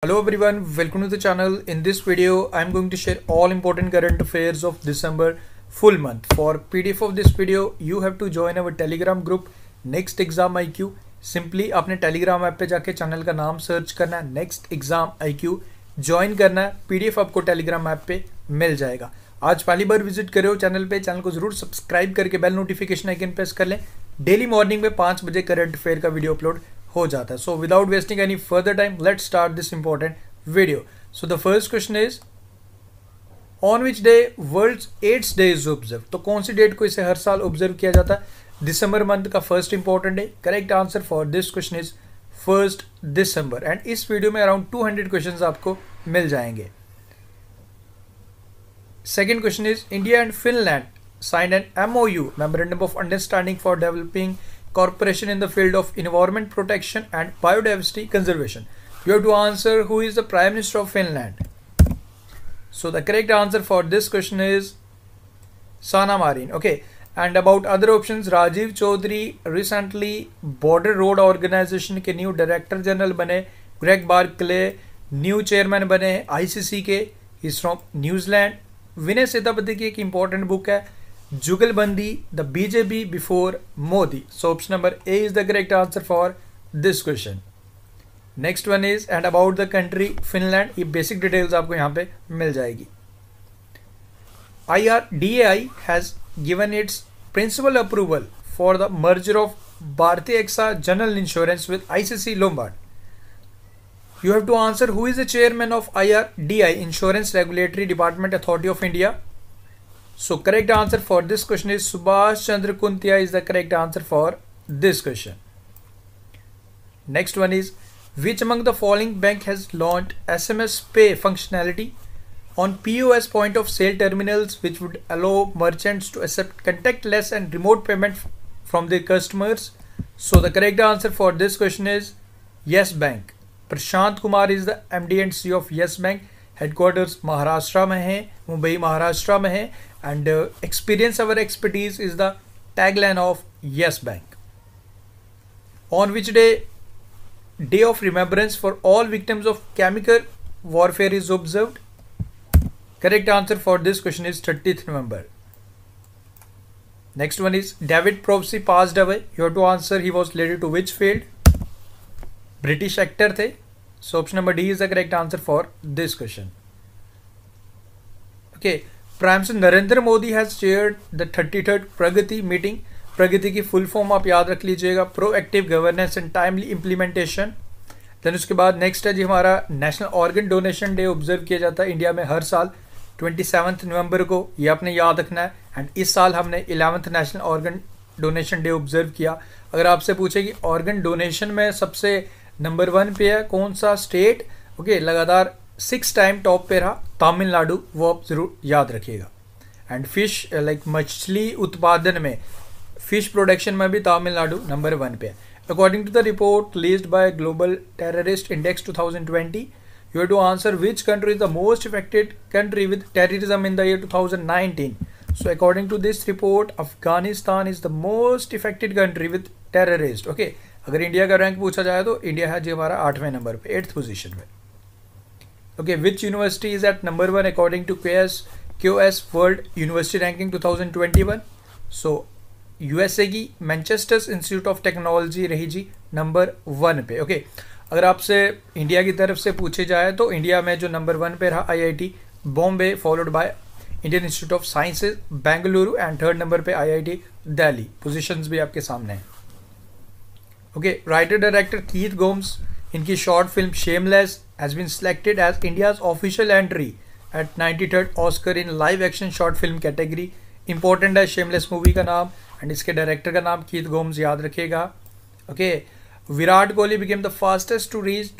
Hello everyone, welcome to the channel. In this video, I am going to share all important current affairs of December full month. For PDF of this video, you have to join our Telegram group Next Exam IQ. Simply अपने Telegram app पे जाके channel का नाम search करना है Next Exam IQ, join करना है. PDF आपको Telegram ऐप पे मिल जाएगा. आज पहली बार विजिट करे हो चैनल पे, चैनल को जरूर सब्सक्राइब करके बेल नोटिफिकेशन आइकन प्रेस कर लें. डेली मॉर्निंग में 5 बजे करंट अफेयर का वीडियो अपलोड हो जाता है. So without wasting any further time let's start this important video. So the first question is on which day world's AIDS day is observe. तो कौन सी डेट को इसे हर साल ऑब्जर्व किया जाता है? दिसंबर मंथ का first important day. Correct answer for this question is 1 December. And इस वीडियो में अराउंड 200 क्वेश्चन आपको मिल जाएंगे. Second question is India and Finland signed an MOU, Memorandum of Understanding for Developing Cooperation in the Field of Environment Protection and Biodiversity Conservation. You have to answer who is the Prime Minister of Finland. So the correct answer for this question is Sanna Marin. Okay. And about other options, Rajiv Chaudhary recently Border Road Organization के new director general बने. Greg Barclay new chairman बने ICC के. Is from New Zealand. विनय सेतापति की एक important book है जुगलबंदी, the BJP before Modi. So option number A is the correct answer for this question. Next one is and about the country Finland. ये basic details आपको यहाँ पे मिल जाएगी. IRDAI has given it's principle approval for the merger of भारतीय AXA general insurance with ICC Lombard. You have to answer who is the chairman of IRDAI, Insurance Regulatory Department Authority of India. So correct answer for this question is Subhash Chandra Kuntia is the correct answer for this question. Next one is which among the following bank has launched SMS Pay functionality on POS point of sale terminals which would allow merchants to accept contactless and remote payment from their customers. So the correct answer for this question is Yes Bank. Prashant Kumar is the MD and CEO of Yes Bank. Headquarters Maharashtra में है, मुंबई महाराष्ट्र में है. And experience our expertise is the tagline of Yes Bank. On which day of remembrance for all victims of chemical warfare is observed. Correct answer for this question is 30th November. Next one is David Prowse passed away. You have to answer he was related to which field. British actor थे. So option number D is the correct answer for this question. Okay, Prime Minister Narendra Modi has chaired the 33rd Pragati meeting. Pragati की full form आप याद रख लीजिएगा. Proactive governance and timely implementation. Then उसके बाद next है जी हमारा national organ donation day observe किया जाता है इंडिया में हर साल 27 नवंबर को. ये आपने याद रखना है. एंड इस साल हमने 11th national organ donation day observe किया. अगर आपसे पूछे कि ऑर्गन डोनेशन में सबसे नंबर 1 पे है कौन सा स्टेट, ओके, लगातार 6 टाइम टॉप पे रहा तमिलनाडु, वो आप जरूर याद रखिएगा. एंड फिश लाइक मछली उत्पादन में, फिश प्रोडक्शन में भी तमिलनाडु नंबर 1 पे है. According to the report released by global terrorist index 2020, you have to answer which country is the most affected country with terrorism in the year 2019. So according to this report Afghanistan is the most affected country with terrorist. Okay, अगर India का rank पूछा जाए तो India है जी हमारा 8वें number पे, 8th position में. Okay, which university is at number 1 according to QS world university ranking 2021. So USA की मैनचेस्टर इंस्टीट्यूट ऑफ टेक्नोलॉजी रही जी नंबर 1 पे. ओके, अगर आपसे इंडिया की तरफ से पूछे जाए तो इंडिया में जो नंबर 1 पे रहा IIT Bombay, followed by Indian institute of sciences Bengaluru, and 3rd number पे IIT दिल्ली. पोजिशन भी आपके सामने है. Okay, writer director Keith Gomes, इनकी short film shameless has been selected as India's official entry at 93rd Oscar in live action short film category. Important है shameless movie का नाम and इसके डायरेक्टर का नाम कीथ गोम्स, याद रखिएगा. Okay, Virat Kohli became the fastest to reach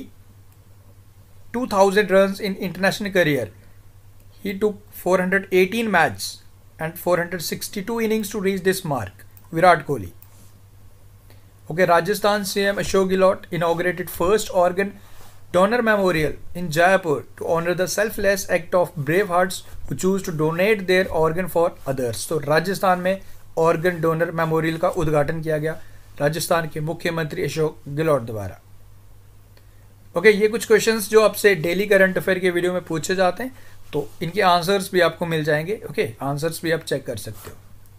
22,000 runs in international career. He took 418 matches and 462 innings to reach this mark. Virat Kohli. Okay, Rajasthan CM Ashok Gehlot inaugurated first organ donor memorial in Jaipur to honor the selfless act of brave hearts who choose to donate their organ for others. तो राजस्थान में organ donor memorial का उद्घाटन किया गया राजस्थान के मुख्यमंत्री अशोक गहलोत द्वारा. Okay, ये कुछ क्वेश्चंस जो आपसे डेली करंट अफेयर के वीडियो में पूछे जाते हैं, तो इनके आंसर्स भी आपको मिल जाएंगे। ओके, आंसर्स भी आप चेक कर सकते हो।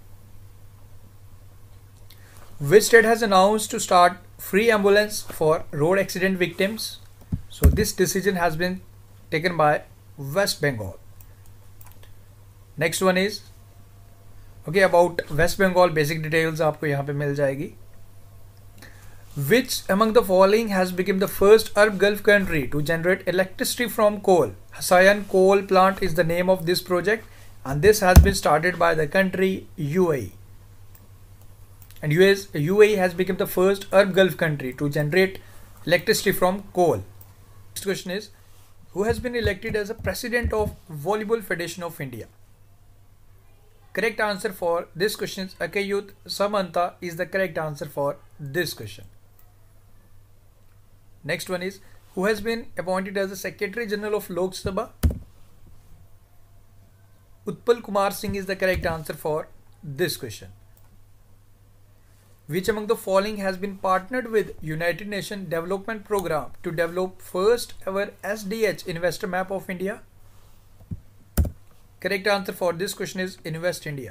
Which state has announced to start free ambulance for road accident victims? So this decision has been taken by West Bengal. Next one is okay about West Bengal, basic details आपको यहाँ पे मिल जाएगी। Which among the following has become the first Arab Gulf country to generate electricity from coal? Hasayan coal plant is the name of this project, and this has been started by the country UAE. And UAE has become the first Arab Gulf country to generate electricity from coal. Next question is, who has been elected as the president of Volleyball Federation of India? Correct answer for this question is Akayut Samanta is the correct answer for this question. Next one is, who has been appointed as the Secretary General of Lok Sabha? Utpal Kumar Singh is the correct answer for this question. Which among the following has been partnered with United Nations Development Programme to develop first ever SDH investor map of India? Correct answer for this question is Invest India.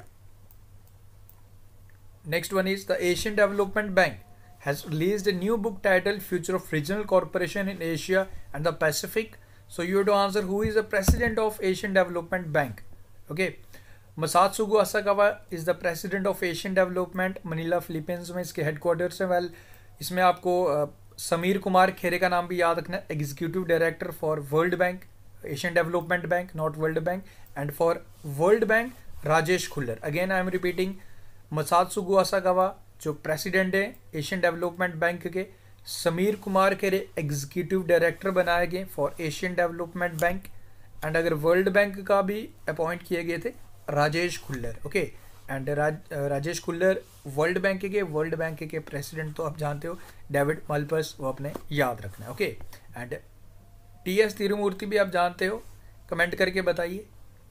Next one is, the Asian Development Bank has released a new book titled Future of Regional Cooperation in Asia and the Pacific. So you have to answer who is the president of Asian Development Bank. Okay. Masatsugu Asakawa is the president of Asian Development, Manila Philippines में इसके headquarters हैं। Well, इसमें आपको समीर कुमार खेरे का नाम भी याद रखना, executive director for World Bank, Asian Development Bank not World Bank, and for World Bank Rajesh Khullar. Again I am repeating, Masatsugu Asakawa जो प्रेसिडेंट है एशियन डेवलपमेंट बैंक के, समीर कुमार खेरे एग्जीक्यूटिव डायरेक्टर बनाए गए for Asian Development Bank, and अगर World Bank का भी appoint किए गए थे Rajesh Khullar. Okay, and Rajesh Khullar World Bank के प्रेसिडेंट तो आप जानते हो डेविड मल्पस, वो अपने याद रखना है। ओके, एंड टीएस तिरुमूर्ति भी आप जानते हो, कमेंट करके बताइए।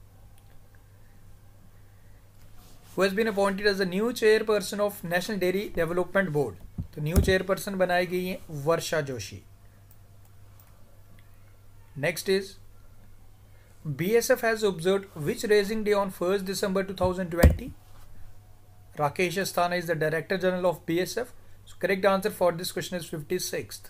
Who has been appointed as the new chairperson of National Dairy Development Board? तो न्यू चेयरपर्सन बनाई गई है Varsha Joshi. Next is, BSF has observed which raising day on 1st December 2020? Rakesh Asthana is the Director General of BSF. So correct answer for this question is 56th.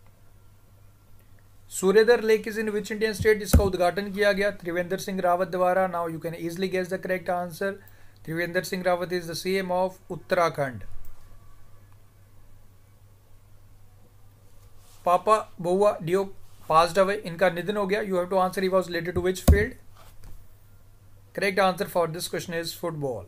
Suryadar Lake is in which Indian state? इसका उद्घाटन किया गया त्रिवेंद्र सिंह रावत द्वारा। Now you can easily guess the correct answer. Trivendra Singh Rawat is the CM of Uttarakhand. पापा बुआ Diop passed away, इनका निधन हो गया। You have to answer he was related to which field? Correct answer for this question is football.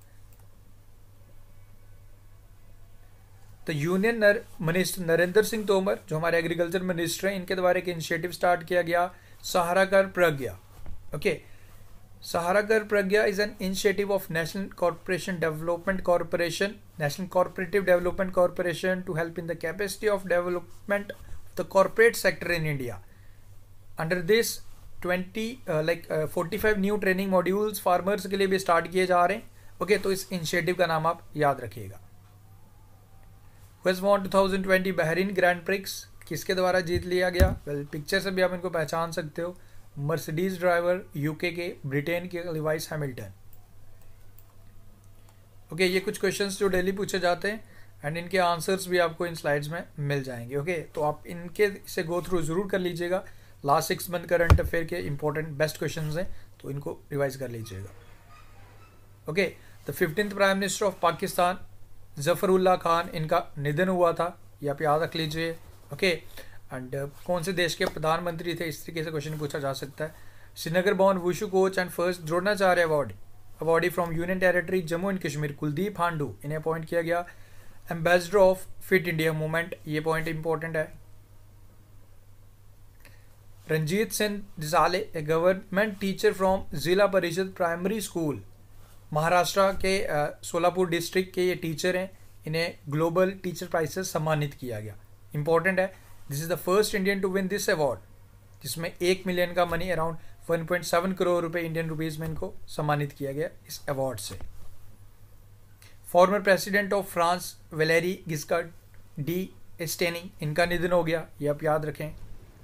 The union minister Narendra Singh Tomar जो हमारे agriculture minister हैं, इनके द्वारा एक इनिशिएटिव स्टार्ट किया गया, सहारा कर प्रज्ञा। ओके, सहारा कर Pragya is an initiative of national corporation development corporation, national cooperative development corporation to help in the capacity of development the corporate sector in India. Under this 45 new training modules farmers के लिए भी start किए जा रहे हैं। Okay, तो इस initiative का नाम आप याद रखिएगा। Who has won 2020 Bahrain Grand Prix, किसके द्वारा जीत लिया गया? वेल, पिक्चर से भी आप इनको पहचान सकते हो, मर्सिडीज ड्राइवर यूके के, ब्रिटेन के लिवाइस हैमिल्टन। ओके, ये कुछ क्वेश्चंस जो डेली पूछे जाते हैं एंड इनके आंसर्स भी आपको इन स्लाइड्स में मिल जाएंगे। ओके, तो आप इनके से गो थ्रू जरूर कर लीजिएगा। लास्ट 6 मंथ करंट अफेयर के इंपॉर्टेंट बेस्ट क्वेश्चंस हैं, तो इनको रिवाइज कर लीजिएगा। Okay, the 15th prime minister of Pakistan Zafarullah Khan, इनका निधन हुआ था, ये आप याद रख लीजिए। ओके, एंड कौन से देश के प्रधानमंत्री थे, इस तरीके से क्वेश्चन पूछा जा सकता है। Srinagar born wushu coach and first Dronacharya awardee from union territory Jammu and Kashmir Kuldeep Handoo, इन्हें अपॉइंट किया गया ambassador of fit India movement, ये पॉइंट इंपॉर्टेंट है। Ranjit Singh Disale, a government teacher from Zila Parishad primary school, Maharashtra के सोलापुर डिस्ट्रिक्ट के ये टीचर हैं, इन्हें ग्लोबल टीचर प्राइज से सम्मानित किया गया। इंपॉर्टेंट है, this is the first Indian to win this award, जिसमें 1 मिलियन का मनी अराउंड 1.7 करोड़ रुपए इंडियन रुपीज में इनको सम्मानित किया गया इस अवार्ड से। Former president of France Valery Giscard d'Estaing, इनका निधन हो गया, ये आप याद रखें।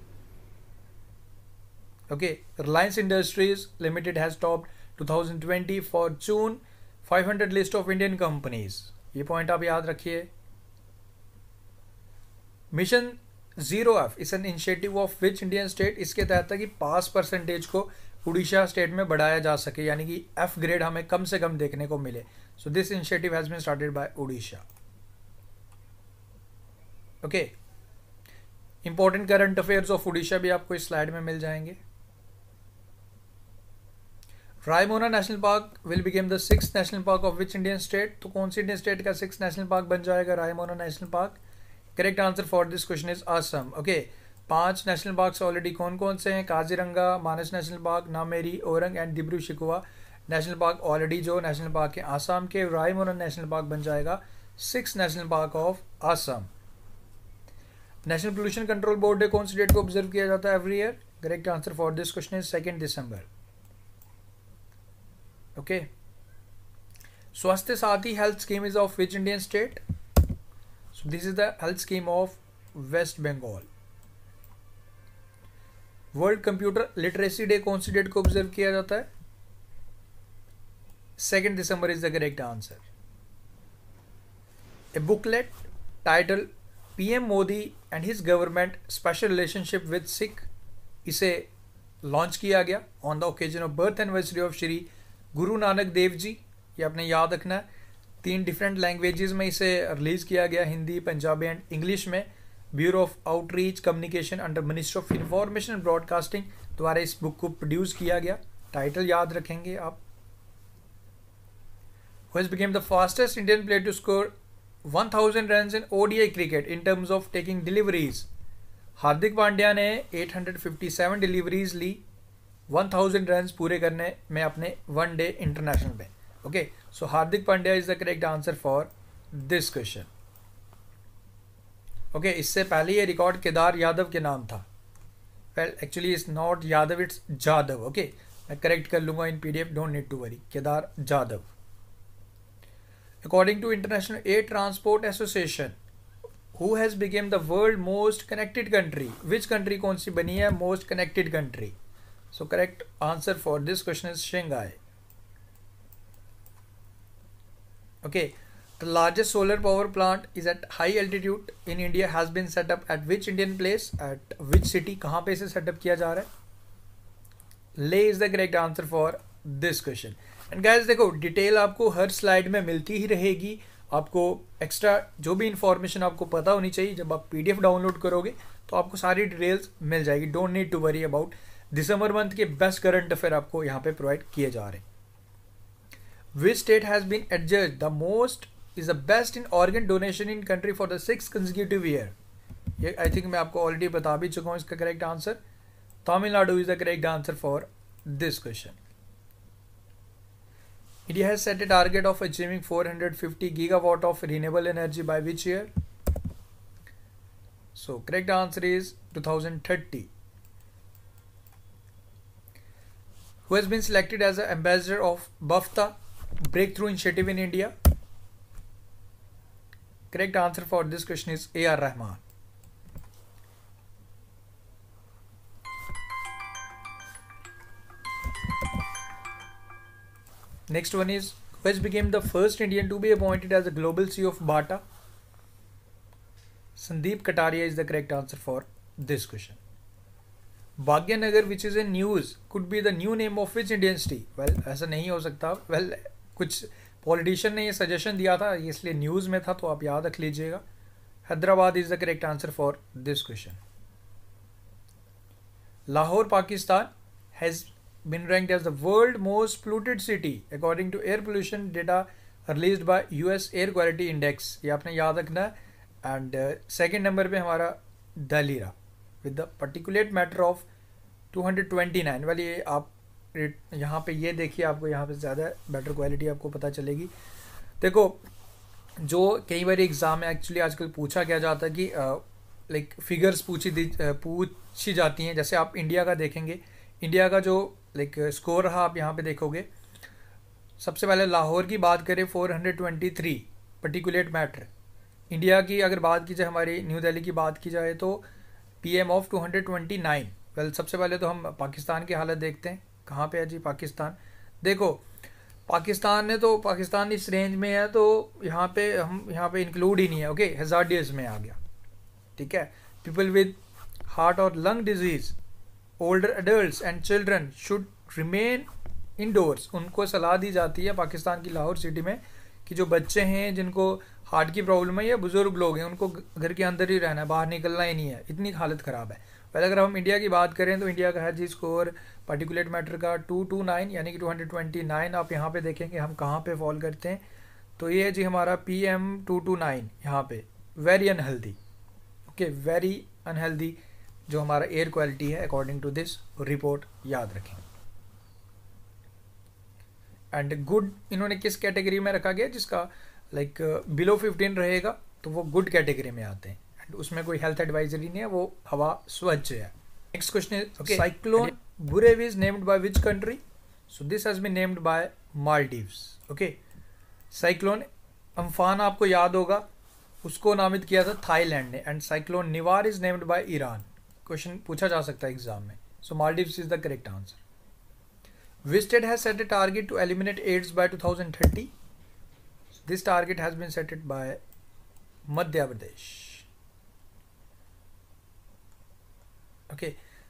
Okay, Reliance Industries Limited has topped 2020 Fortune 500 list of Indian companies. ये पॉइंट आप याद रखिए। Mission 0F is an initiative of which Indian state, इसके तहत है कि पास परसेंटेज को उड़ीसा स्टेट में बढ़ाया जा सके, यानी कि F ग्रेड हमें कम से कम देखने को मिले। So this initiative has been started by Odisha. Okay, important current affairs of Odisha भी आपको इस स्लाइड में मिल जाएंगे। Raimona national park will become the 6th national park of which Indian state, तो कौन सी इंडियन स्टेट का 6th नेशनल पार्क बन जाएगा Raimona national park? Correct answer for this question is Assam. Okay, 5 national parks already कौन कौन से हैं? Kaziranga, Manas national park, Nameri, Orang and Dibru Saikhowa national park already जो नेशनल पार्क है आसाम के। रायमोना नेशनल पार्क बन जाएगा 6th national park of Assam. National pollution control board day कौन सी डेट को ऑब्जर्व किया जाता है every year? Correct answer for this question is 2 December. Okay, Swasthya Sathi health scheme is of which Indian state? So this is the health scheme of West Bengal. World computer literacy day कौन सी date को observe किया जाता है? 2 December is the correct answer. A booklet title PM Modi and his government special relationship with Sikh, इसे launch किया गया on the occasion of birth anniversary of Shri Guru Nanak Dev ji. ये आपने याद रखना है। 3 डिफरेंट लैंग्वेजेस में इसे रिलीज किया गया, हिंदी, पंजाबी एंड इंग्लिश में। Bureau of outreach communication under ministry of information and broadcasting द्वारा इस बुक को प्रोड्यूस किया गया। टाइटल याद रखेंगे आप। Who has become the fastest Indian player to score 1000 runs in ODI cricket in terms of taking deliveries? Hardik Pandya ने 857 deliveries ली 1000 run पूरे करने में अपने वनडे इंटरनेशनल में। Okay, so Hardik Pandya is the correct answer for this question. Okay, इससे पहले ये record Kedar Yadav के नाम था। Well actually it's not Yadav, it's Jadhav. Okay, मैं करेक्ट कर लूंगा in PDF, don't need to worry. Kedar Jadhav. According to International Air Transport Association, who has become the world most connected country? Which country कौन सी बनी है most connected country? So correct answer for this question is Shanghai. Okay, the largest solar power plant is at high altitude in India has been set up at which Indian place? At which city? कहाँ पे इसे setup किया जा रहा है? Leh is the correct answer for this question. And guys देखो, detail आपको हर स्लाइड में मिलती ही रहेगी। आपको एक्स्ट्रा जो भी इंफॉर्मेशन आपको पता होनी चाहिए, जब आप PDF डाउनलोड करोगे तो आपको सारी डिटेल्स मिल जाएगी। Don't need to worry about. December month के बेस्ट करंट अफेयर आपको यहाँ पे प्रोवाइड किए जा रहे हैं। Which state has been adjudged the most is the best in organ donation in country for the 6th consecutive year? ये I think मैं आपको ऑलरेडी बता भी चुका हूँ इसका correct answer. Tamil Nadu is the correct answer for this question. India has set a target of achieving 450 gigawatt of renewable energy by which year? So correct answer is 2030. Who has been selected as an ambassador of BAFTA breakthrough initiative in India? Correct answer for this question is A.R. Rahman. Next one is, who has become the first Indian to be appointed as the global CEO of Bata? Sandeep Kataria is the correct answer for this question. Bhagyanagar, which is in news, could be the new name of which Indian city? Well, ऐसा नहीं हो सकता। Well, कुछ politician ने ये suggestion दिया था, इसलिए न्यूज़ में था, तो आप याद रख लीजिएगा। Hyderabad is the correct answer for this question. Lahore, Pakistan has been ranked as the world most polluted city according to air pollution data released by US Air Quality Index. ये आपने याद रखना है। एंड सेकेंड नंबर पे हमारा दिल्ली रहा with the particulate matter of 229। वाली ये आप यहाँ पे ये देखिए, आपको यहाँ पे ज़्यादा बेटर क्वालिटी आपको पता चलेगी। देखो, जो कई बार एग्ज़ाम में एक्चुअली आजकल पूछा क्या जाता है कि लाइक फिगर्स पूछी जाती हैं। जैसे आप इंडिया का देखेंगे, इंडिया का जो लाइक स्कोर रहा आप यहाँ पे देखोगे। सबसे पहले लाहौर की बात करें 423 पर्टिकुलेट मैटर। इंडिया की अगर बात की जाए, हमारी न्यू दिल्ली की बात की जाए तो PM ऑफ 229। वेल सबसे पहले तो हम पाकिस्तान की हालत देखते हैं। कहाँ पे है जी पाकिस्तान? देखो पाकिस्तान इस रेंज में है, तो यहाँ पे इंक्लूड ही नहीं है। ओके, हैजार्डियस में आ गया, ठीक है। पीपल विद हार्ट और lung disease, older adults and children should remain indoors. उनको सलाह दी जाती है पाकिस्तान की लाहौर सिटी में कि जो बच्चे हैं जिनको हार्ट की प्रॉब्लम है या बुजुर्ग लोग हैं, उनको घर के अंदर ही रहना है, बाहर निकलना ही नहीं है, इतनी हालत ख़राब है। पहले अगर हम इंडिया की बात करें तो इंडिया का है जी स्कोर पार्टिकुलेट मैटर का 229 यानी कि 229। आप यहाँ पे देखेंगे हम कहाँ पे फॉल करते हैं, तो ये है जी हमारा PM229 यहाँ पे, very unhealthy. Okay, very unhealthy जो हमारा एयर क्वालिटी है अकॉर्डिंग टू दिस रिपोर्ट, याद रखें। एंड गुड इन्होंने किस कैटेगरी में रखा गया, जिसका लाइक बिलो 15 रहेगा तो वो गुड कैटेगरी में आते हैं, एंड उसमें कोई हेल्थ एडवाइजरी नहीं है, वो हवा स्वच्छ है। Next question is cyclone Burevi is named by which country? So this has been named by Maldives. Okay, cyclone Amphan आपको याद होगा, उसको नामित किया था थाईलैंड ने, and cyclone Nivar is named by Iran. Question पूछा जा सकता है एग्जाम में। So Maldives is the correct answer. Which state has set a target to eliminate AIDS by 2030? This target has been set by Madhya Pradesh. Okay.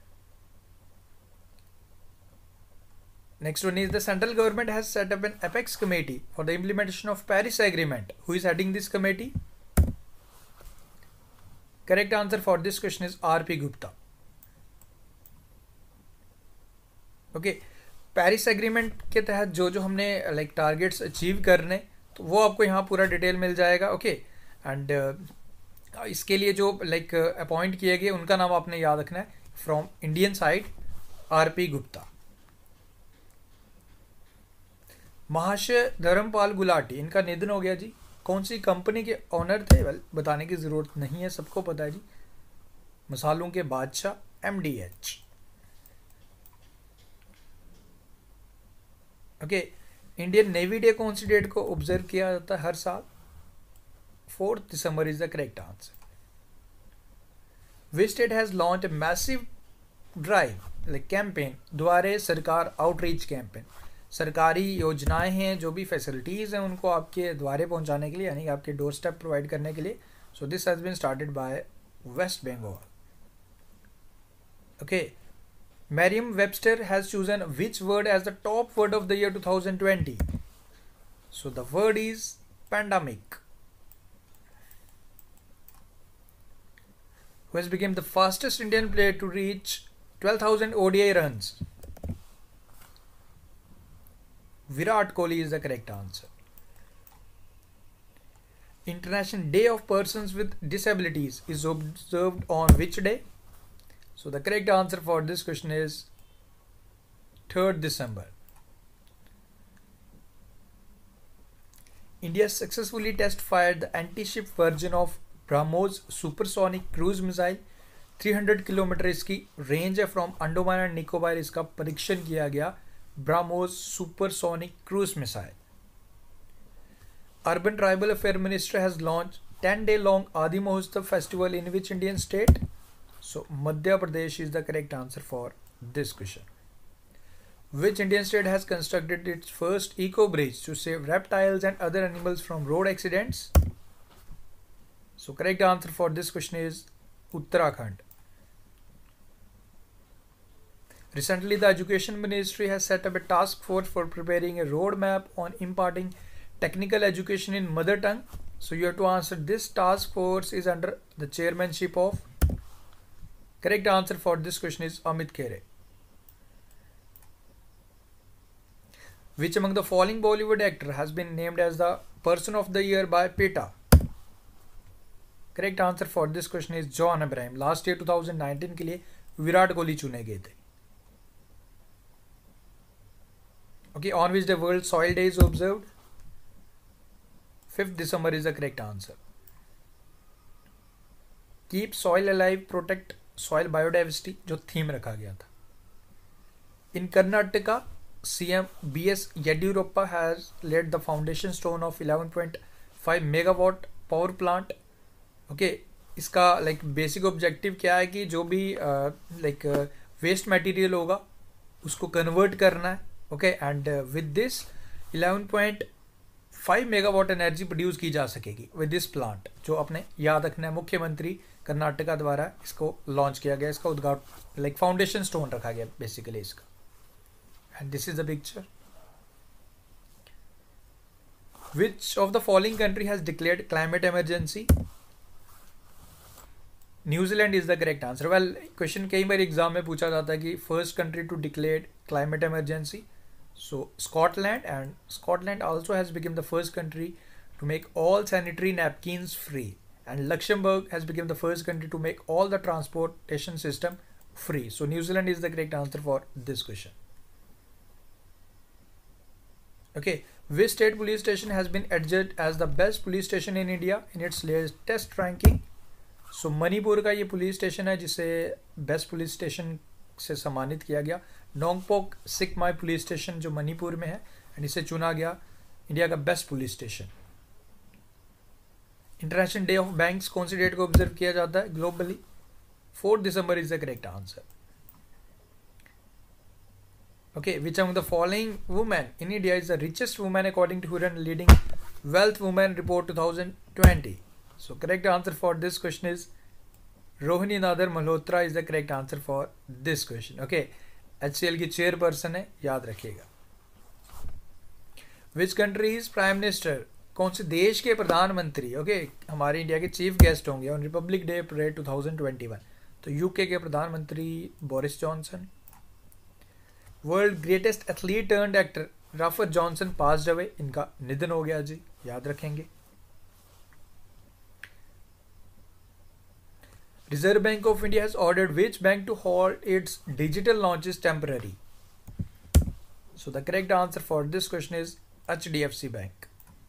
Next one is the central government has set up an apex committee for the implementation of Paris Agreement. Who is heading this committee? Correct answer for this question is R.P. Gupta. Okay. Paris agreement के तहत जो हमने like targets achieve करने, तो वो आपको यहाँ पूरा डिटेल मिल जाएगा। ओके, एंड इसके लिए जो लाइक अपॉइंट किए गए उनका नाम आपने याद रखना है, from Indian side R.P. Gupta. महाशय धर्मपाल गुलाटी, इनका निधन हो गया जी। कौन सी कंपनी के ऑनर थे? वेल बताने की ज़रूरत नहीं है, सबको पता है जी, मसालों के बादशाह MDH। ओके, इंडियन नेवी डे कौन सी डेट को ऑब्जर्व किया जाता है हर साल? 4 December is the correct answer. Which state has launch a massive drive like campaign Duare Sarkar outreach campaign, सरकारी योजनाएं हैं, जो भी फैसिलिटीज हैं उनको आपके द्वारे पहुंचाने के लिए, यानी आपके डोर स्टेप प्रोवाइड करने के लिए। So this has been started by West Bengal. Okay, Merriam-Webster has chosen which word as the top word of the year 2020? So the word is pandemic. Who has become the fastest Indian player to reach 12,000 ODI runs? Virat Kohli is the correct answer. International Day of Persons with Disabilities is observed on which day? So the correct answer for this question is 3rd December. India successfully test-fired the anti-ship version of BrahMos supersonic cruise missile. 300 kilometre इसकी range है from Andaman and Nicobar. इसका परीक्षण किया गया BrahMos supersonic cruise missile. Urban Tribal Affairs Minister has launched 10-day long Adi Mahotsav festival in which Indian state? So Madhya Pradesh is the correct answer for this question. Which Indian state has constructed its first eco bridge to save reptiles and other animals from road accidents? So correct answer for this question is Uttarakhand. Recently the Education Ministry has set up a task force for preparing a roadmap on imparting technical education in mother tongue. So you have to answer, this task force is under the chairmanship of? Correct answer for this question is Amit Khere. Which among the following Bollywood actor has been named as the person of the year by PETA? Correct answer for this question is John Abraham. Last year 2019 के लिए विराट कोहली चुने गए थे। Okay, on which the World Soil Day is observed? 5th December is the correct answer. Keep soil alive, protect soil biodiversity जो theme रखा गया था। In Karnataka, CM BS Yediyurappa has laid the foundation stone of 11.5 megawatt power plant. Okay, इसका like basic objective क्या है कि जो भी लाइक वेस्ट मटेरियल होगा उसको कन्वर्ट करना है। Okay, and with this 11.5 megawatt energy produce की जा सकेगी विद दिस प्लांट, जो अपने याद रखना है मुख्यमंत्री कर्नाटका द्वारा इसको लॉन्च किया गया, इसका उद्घाटन लाइक फाउंडेशन स्टोन रखा गया बेसिकली इसका। And this is the picture. Which of the following country has declared climate emergency? New Zealand is the correct answer. Well, question कई बार एग्जाम में पूछा जाता है कि first country to declare climate emergency. So Scotland, and Scotland also has become the first country to make all sanitary napkins free. And Luxembourg has become the first country to make all the transportation system free. So New Zealand is the correct answer for this question. Okay, which state police station has been adjudged as the best police station in India in its latest ranking? So Manipur का ये police station है जिसे best police station से सम्मानित किया गया। Nongpok सिकमाई police station जो मणिपुर में है, एंड इसे चुना गया इंडिया का best police station. International day of banks कौन सी डेट को ऑब्जर्व किया जाता है globally? 4 December is the correct answer. Okay, which among the following women in India is the richest woman according to Hurun leading Wealth Women Report 2020? So correct answer for this question is Rohini Nadar Malhotra is the correct answer for this question. Okay, HCL की chairperson है, याद रखिएगा। Which country is Prime Minister? कौन से देश के प्रधानमंत्री हमारे इंडिया के चीफ गेस्ट होंगे ऑन रिपब्लिक डे परेड 2021? तो यूके के प्रधानमंत्री Boris Johnson. World greatest athlete turned actor Rafer Johnson passed away, इनका निधन हो गया जी, याद रखेंगे। Reserve bank of India has ordered which bank to hold its digital launches temporary? So the correct answer for this question is HDFC bank.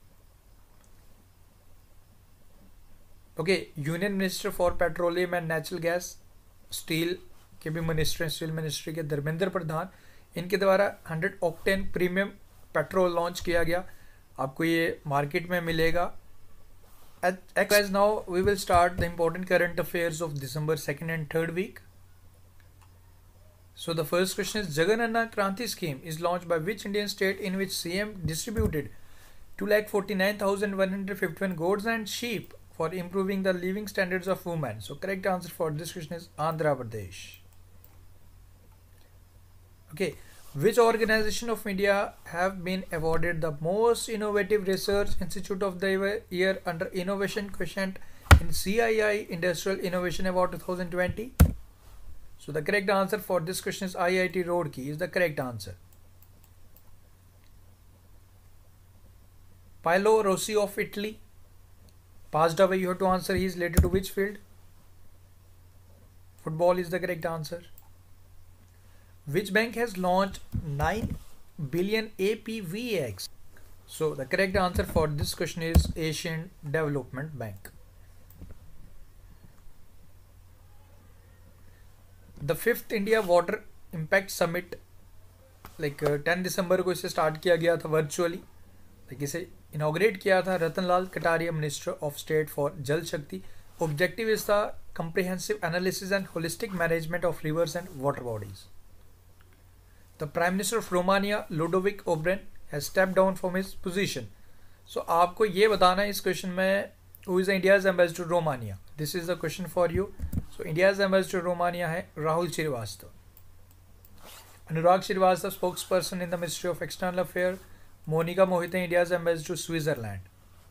Okay, union minister for petroleum and natural gas, steel के भी minister, steel ministry के धर्मेंद्र प्रधान, इनके द्वारा 100 octane premium petrol launch किया गया। आपको ये market में मिलेगा। As now we will start the important current affairs of December 2nd and 3rd week. So the first question is Jagananna Kranti scheme is launched by which Indian state in which CM distributed 2,49,151 goats and sheep for improving the living standards of women? So correct answer for this question is Andhra Pradesh. Okay, which organization of India have been awarded the most innovative research institute of the year under innovation quotient in CII Industrial Innovation Award 2020? So the correct answer for this question is IIT Roorkee is the correct answer. Paolo Rossi of Italy passed away. You have to answer. He is related to which field? Football is the correct answer. Which bank has launched 9 billion APVX? So the correct answer for this question is Asian Development Bank. The 5th India Water Impact Summit, like 10 दिसंबर को इसे start किया गया था virtually. इसे inaugurate किया था Rattan Lal Kataria, minister of state for Jal Shakti. Objective is the comprehensive analysis and holistic management of rivers and water bodies. The Prime Minister of Romania, Ludovic Orban, has stepped down from his position. So आपको ये बताना है इस question में who is India's ambassador to Romania. This is the question for you. So India's ambassador to Romania है राहुल श्रीवास्तव। अनुराग Srivastava spokesperson in the Ministry of External Affairs. Monika मोहित है India's ambassador to Switzerland.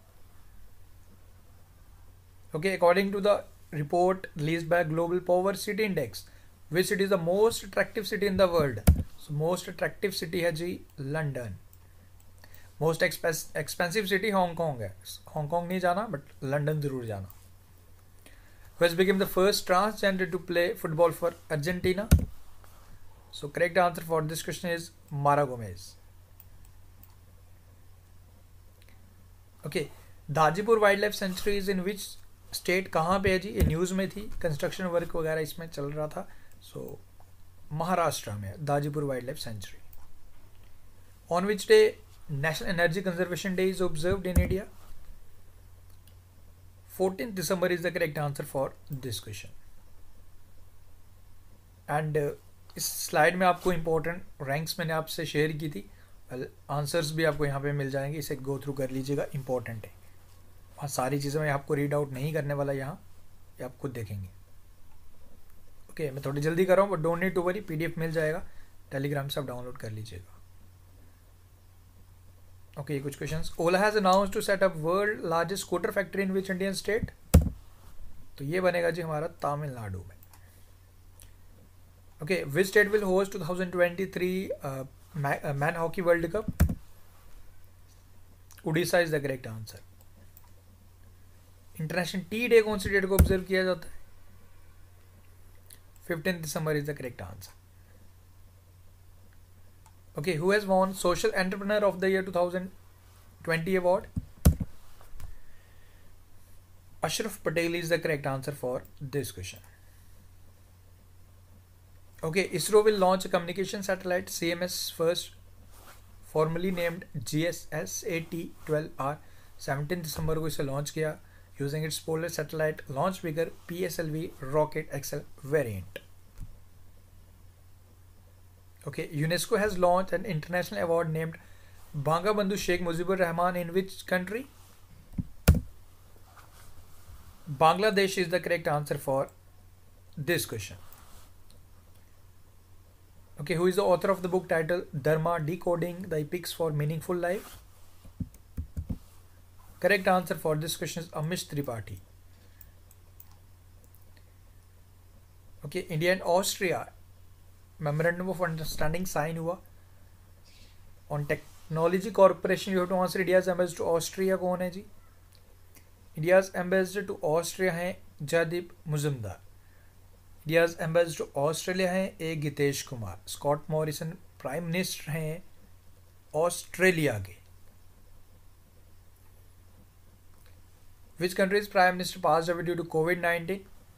Okay, according to the report released by Global Power City Index, which city is the most attractive city in the world? So most attractive city है जी London. Most expensive city Hong Kong है। Hong Kong नहीं जाना but London जरूर जाना। Who has become the first transgender to play football for Argentina? So correct answer for this question is Mara Gomez. Okay, Dajipur wildlife sanctuary is in which state? कहाँ पे है जी? ये news में थी, construction work वगैरह इसमें चल रहा था। सो महाराष्ट्र में Dajipur wildlife sanctuary. On which day national energy conservation day is observed in India? 14th December is the correct answer for this question. And इस स्लाइड में आपको इंपॉर्टेंट रैंक्स मैंने आपसे शेयर की थी, आंसर्स भी आपको यहाँ पे मिल जाएंगे, इसे गो थ्रू कर लीजिएगा, इंपॉर्टेंट है। वहाँ सारी चीज़ें मैं आपको रीड आउट नहीं करने वाला यहाँ, ये आप खुद देखेंगे। ओके, मैं थोड़ी जल्दी कर रहा हूँ, but don't need to worry, PDF मिल जाएगा, टेलीग्राम से आप डाउनलोड कर लीजिएगा। ओके, कुछ questions. Ola has announced to set up world largest scooter factory in which Indian state? तो ये बनेगा जी हमारा तमिलनाडु में। Okay, which state will host 2023 man hockey world cup? Orissa is the correct answer. International tea day कौन सी date को observe किया जाता है? 15 दिसंबर is the correct answer. Okay, who has won Social Entrepreneur of the Year 2020 award? Ashraf Patel is the correct answer for this question. Okay, ISRO will launch a communication satellite CMS first, formerly named GSSAT-12R, 17 दिसंबर को इसे launch किया using its Polar Satellite Launch Vigor PSLV Rocket XL variant. Okay, UNESCO has launched an international award named Banga Bandhu Sheikh Mujibur Rahman in which country? Bangladesh is the correct answer for this question. Okay, who is the author of the book titled Dharma Decoding the Epics for Meaningful Life? Correct answer for this question is Amish Tripathi. Okay, India and Austria memorandum of understanding sign हुआ on technology corporation. You have to answer India's ambassador to Austria कौन है जी? India's ambassador to Austria हैं Jaideep Mujumdar. India's ambassador to Australia हैं A Gitesh Kumar. Scott Morrison prime minister हैं Australia के। Which countries prime minister passed away due to COVID-19?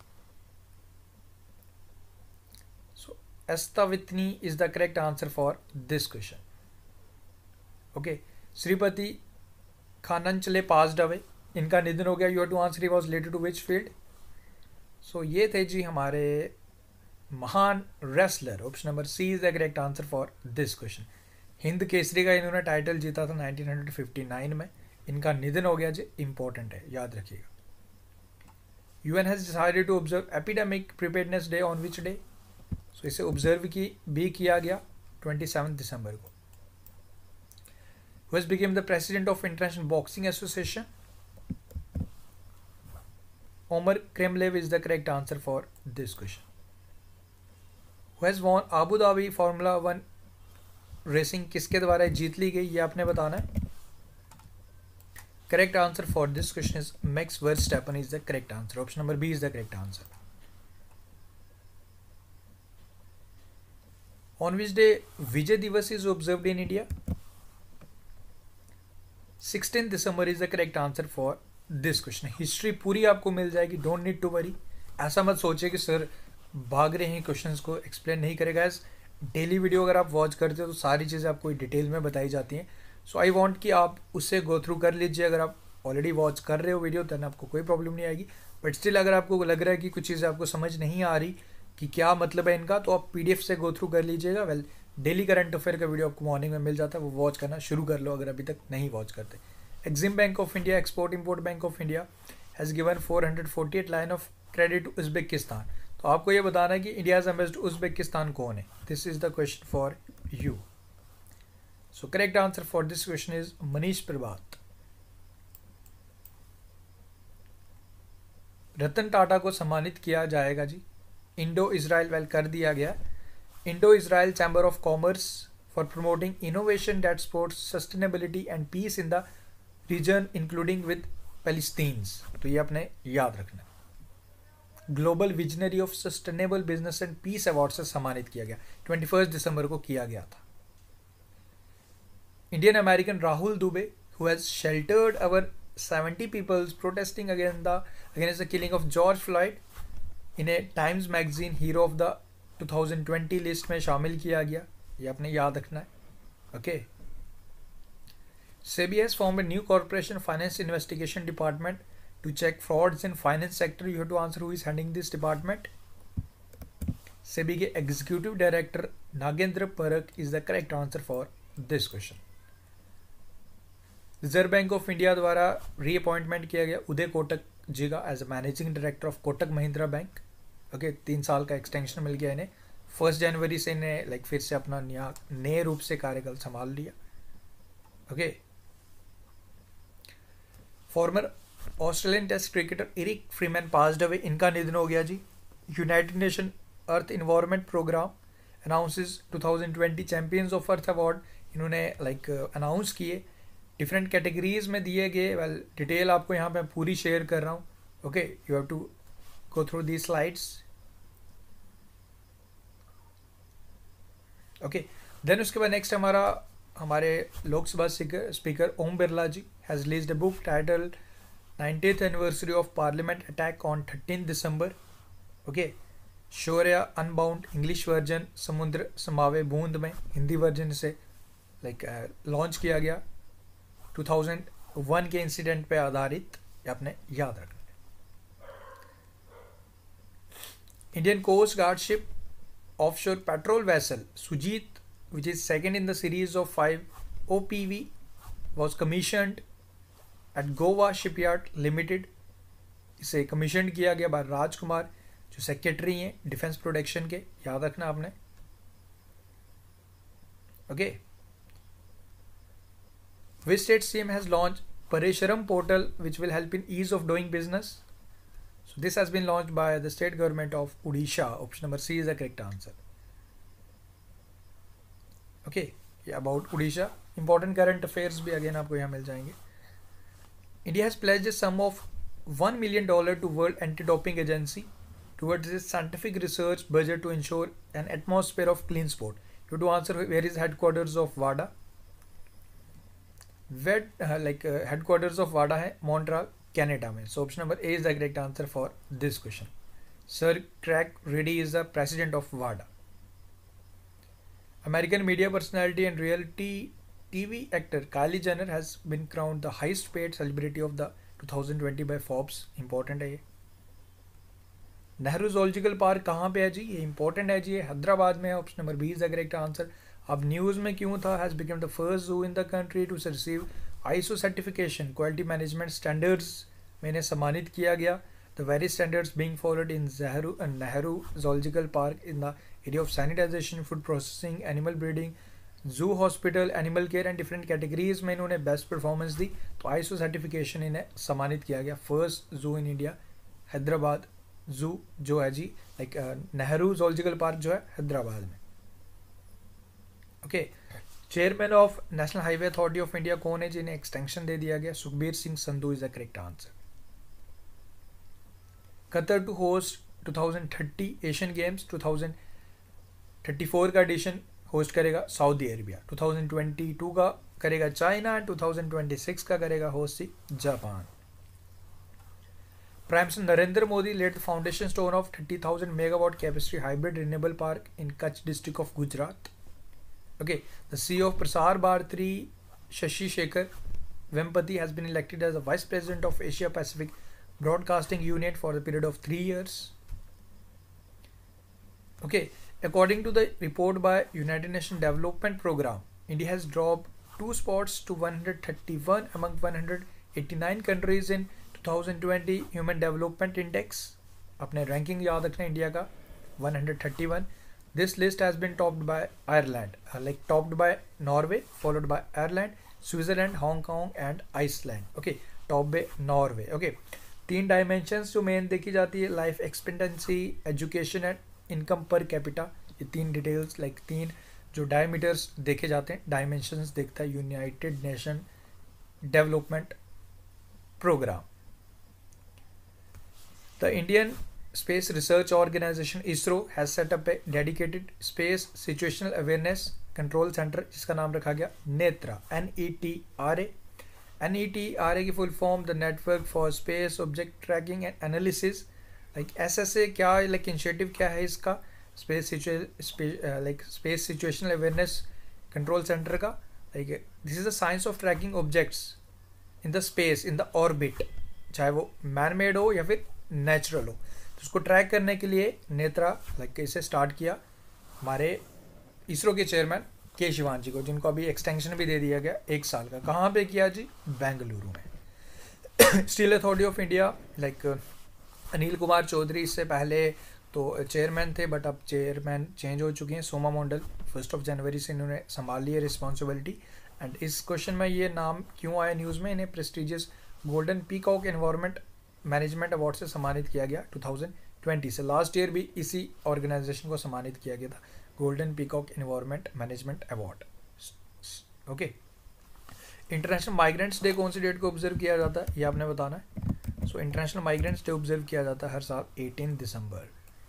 Esther Whitney is the correct answer for this question. Okay, Sripati Khananchale passed away. इनका निधन हो गया। You have to answer he was related to which field? So ये थे जी हमारे महान wrestler. Option number C is the correct answer for this question. Hind Kesari का इन्होंने टाइटल जीता था 1959 में। इनका निधन हो गया जी, इंपॉर्टेंट है, याद रखिएगा। UN has decided to observe epidemic preparedness day on which day? So इसे ऑब्जर्व भी किया गया 27 दिसंबर को। Who has become the president of International Boxing Association? Omar Kremlev is the correct answer for this question. Who has won Abu Dhabi Formula 1 racing किसके द्वारा जीत ली गई, ये आपने बताना है। Correct answer for this question is Max Verstappen is the correct answer. Option number B is the correct answer. On which day Vijay Diwas is observed in India? 16 December is the correct answer for this question. History पूरी आपको मिल जाएगी, don't need to worry. ऐसा मत सोचिए कि sir भाग रहे हैं क्वेश्चंस को एक्सप्लेन नहीं करेगा। डेली वीडियो अगर आप वॉच करते हो तो सारी चीज़ें आपको डिटेल में बताई जाती हैं। सो आई वांट कि आप उससे गो थ्रू कर लीजिए। अगर आप ऑलरेडी वॉच कर रहे हो वीडियो तो आपको कोई प्रॉब्लम नहीं आएगी, बट स्टिल अगर आपको लग रहा है कि कुछ चीज़ें आपको समझ नहीं आ रही कि क्या मतलब है इनका, तो आप PDF से गो थ्रू कर लीजिएगा। वेल, डेली करंट अफेयर का वीडियो आपको मॉर्निंग में मिल जाता है, वो वॉच करना शुरू कर लो अगर अभी तक नहीं वॉच करते। Exim bank of India, export import bank of India has given 448 line of credit to Uzbekistan. तो आपको ये बताना है कि इंडियाज एम्बेसडर उज़्बेकिस्तान कौन है। This is the question for you. So correct answer for this question is Manish Prabhat. Ratan Tata को सम्मानित किया जाएगा जी। इंडो इजराइल वेल कर दिया गया। Indo Israel chamber of commerce for promoting innovation that supports sustainability and peace in the region including with Palestinians. तो ये आपने याद रखना। Global visionary of sustainable business and peace award से सम्मानित किया गया, 21 दिसंबर को किया गया था। Indian American Rahul Dubey who has sheltered our 70 peoples protesting against the killing of George Floyd in a Times magazine hero of the 2020 list में शामिल किया गया। ये आपने याद रखना है। Okay. SEBI has formed a new corporation finance investigation department to check frauds in finance sector. You have to answer who is heading this department. SEBI के executive director Nagendra Parakh is the correct answer for this question. Reserve bank of India द्वारा reappointment किया गया उदय कोटक जी का as a managing director of Kotak Mahindra bank. Okay, 3 साल का extension मिल गया इन्हें। 1 जनवरी से इन्हें फिर से अपना नए रूप से कार्यकाल संभाल लिया। Okay, former Australian test cricketer Eric Freeman passed away, इनका निधन हो गया जी। United nation earth environment programme announces 2020 champions of earth award, इन्होंने अनाउंस किए, डिफरेंट कैटेगरीज में दिए गए। वेल डिटेल आपको यहाँ पे पूरी शेयर कर रहा हूँ। Okay, you have to go through the slides. Okay, then उसके बाद नेक्स्ट हमारे Lok Sabha speaker Om Birla ji has released a book title 90th anniversary of parliament attack on 13 December. Okay, Shaurya unbound English version, Samudra Samave बूंद में हिंदी वर्जन से लॉन्च किया गया। 2001 के इंसिडेंट पे आधारित, आपने याद रखना। Indian coast guard ship offshore patrol vessel Sujit, which is second in the series of 5 OPV, was commissioned at Goa Shipyard Limited. इसे कमीशन किया गया बाय राजकुमार जो सेक्रेटरी हैं डिफेंस प्रोडक्शन के, याद रखना आपने। Okay, which state CM has launched Paresharam portal which will help in ease of doing business? So this has been launched by the state government of Odisha. Option number C is the correct answer. Okay, yeah, about Odisha. Important current affairs भी again आपको यहाँ मिल जाएंगे। India has pledged a sum of $1 million to World Anti-Doping Agency towards its scientific research budget to ensure an atmosphere of clean sport. You have to answer where is headquarters of WADA. Headquarters of WADA है Montreal, Canada में। So option number A is the correct answer for this question. Sir Craig Reedie is the president of वाडा। American media personality and reality TV actor Kylie Jenner has been crowned the highest paid celebrity of the 2020 by Forbes. Important है ये। Nehru zoological park कहाँ पे है जी? ये important है जी, ये हैदराबाद में है। Option number B is the correct answer. अब न्यूज़ में क्यों था? Has become the first zoo in the country to receive ISO certification quality management standards में इन्हें सम्मानित किया गया। The very standards being followed in Nehru zoological park in the area of sanitization, food processing, animal breeding, zoo, hospital, animal care and different categories में इन्होंने best performance दी, तो ISO certification इन्हें सम्मानित किया गया। First zoo in India Hyderabad जू जो है जी, नेहरू ज़ूलॉजिकल पार्क जो है हैदराबाद में। Okay, chairman of national highway authority of India कौन है जिन्हें एक्सटेंशन दे दिया गया? Sukhbir Singh Sandhu is the correct answer. Qatar to host 2030 Asian games, 2034 का एडिशन होस्ट करेगा सऊदी अरेबिया, 2022 का करेगा चाइना, 2026 का करेगा host Japan. Prime minister Narendra Modi laid the foundation stone of 30,000 megawatt capacity hybrid renewable park in Kutch district of Gujarat. Okay, the CEO of Prasar Bharati, Shashi Shekhar Vempati, has been elected as the Vice President of Asia Pacific Broadcasting Union for the period of 3 years. Okay, according to the report by United Nations Development Program, India has dropped 2 spots to 131 among 189 countries in 2020 Human Development Index. अपने ranking याद रखना India का 131. This list has been topped by Ireland, topped by Norway, followed by Ireland, Switzerland, Hong Kong and Iceland. Okay, top by Norway. Okay, 3 dimensions जो main देखी जाती है, life expectancy, education and income per capita. ये 3 details 3 जो diameters देखे जाते हैं, dimensions देखता है united nation development programme. The Indian Space Research Organization ISRO has set up a dedicated Space Situational Awareness Control Center जिसका नाम रखा गया नेत्रा, NETRA। NETRA की full form the network for space object tracking and analysis. SSA क्या initiative क्या है इसका? Space situational awareness control centre का। This is the science of tracking objects in the space in the orbit, चाहे वो man made हो या फिर नेचुरल हो। तो उसको ट्रैक करने के लिए नेत्रा इसे स्टार्ट किया हमारे इसरो के चेयरमैन के शिवान जी को, जिनको अभी एक्सटेंशन भी दे दिया गया 1 साल का। कहाँ पे किया जी? बेंगलुरु में। Steel authority of India Anil Kumar Chaudhary इससे पहले तो चेयरमैन थे, बट अब चेयरमैन चेंज हो चुके हैं। सोमा मंडल 1 जनवरी से इन्होंने संभाल ली है रिस्पॉन्सिबिलिटी। एंड इस क्वेश्चन में ये नाम क्यों आया न्यूज़ में, इन्हें prestigious golden peacock environment management award से सम्मानित किया गया 2020 से। लास्ट ईयर भी इसी ऑर्गेनाइजेशन को सम्मानित किया गया था, golden peacock environment management award. Okay, international migrants day कौन सी डेट को ऑब्जर्व किया जाता है, ये आपने बताना है। So international migrants day observe किया जाता है हर साल 18 दिसंबर।